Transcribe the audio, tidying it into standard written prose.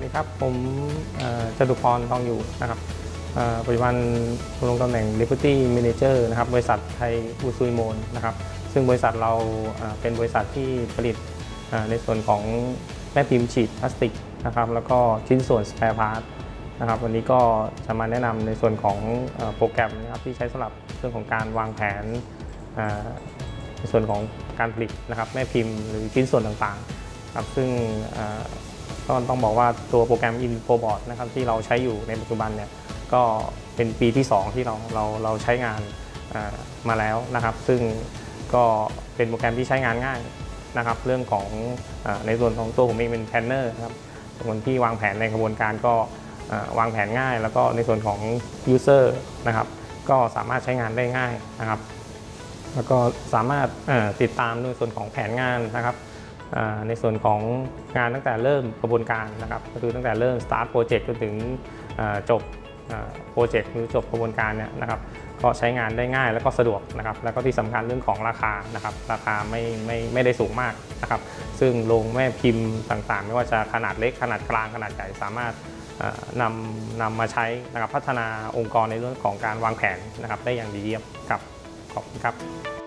ดีครับผมจตุพรทองอยู่นะครับปัจจุบันลงตำแหน่ง Deputy Manager นะครับบริษัทไทยอุซุยโมนนะครับซึ่งบริษัทเราเป็นบริษัทที่ผลิตในส่วนของแม่พิมพ์ฉีดพลาสติกนะครับแล้วก็ชิ้นส่วน spare part นะครับวันนี้ก็จะมาแนะนำในส่วนของโปรแกรมนะครับที่ใช้สำหรับเรื่องของการวางแผนในส่วนของการผลิตนะครับแม่พิมพ์หรือชิ้นส่วนต่างๆครับซึ่งก็ต้องบอกว่าตัวโปรแกรม InfoBoard นะครับที่เราใช้อยู่ในปัจจุบันเนี่ยก็เป็นปีที่2ที่เราใช้งานมาแล้วนะครับซึ่งก็เป็นโปรแกรมที่ใช้งานง่ายนะครับเรื่องของในส่วนของตัวผมเองเป็นแพลนเนอร์ครับคนที่วางแผนในกระบวนการก็วางแผนง่ายแล้วก็ในส่วนของ User นะครับก็สามารถใช้งานได้ง่ายนะครับแล้วก็สามารถติดตามในส่วนของแผนงานนะครับในส่วนของงานตั้งแต่เริ่มกระบวนการนะครับก็คือตั้งแต่เริ่ม start project จนถึงจบโปรเจกต์หรือจบกระบวนการเนี่ยนะครับก็ใช้งานได้ง่ายแล้วก็สะดวกนะครับแล้วก็ที่สำคัญเรื่องของราคานะครับราคาไม่ได้สูงมากนะครับซึ่งโรงแม่พิมพ์ต่างๆไม่ว่าจะขนาดเล็กขนาดกลางขนาดใหญ่สามารถนำมาใช้นะครับพัฒนาองค์กรในเรื่องของการวางแผนนะครับได้อย่างดีเยี่ยมครับขอบคุณครับ